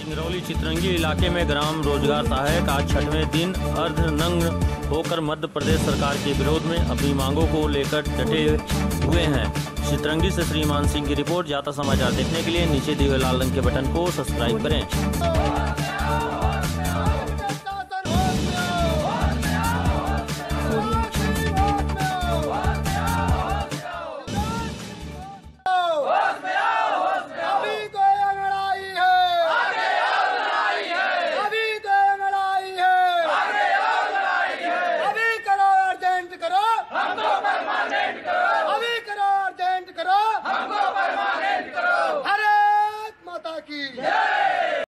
सिंगरौली चितरंगी इलाके में ग्राम रोजगार सहायक आज छठवें दिन अर्धनग्न होकर मध्य प्रदेश सरकार के विरोध में अपनी मांगों को लेकर डटे हुए हैं। चितरंगी से श्रीमान सिंह की रिपोर्ट। ज्यादा समाचार देखने के लिए नीचे दिए हुए लाल रंग के बटन को सब्सक्राइब करें।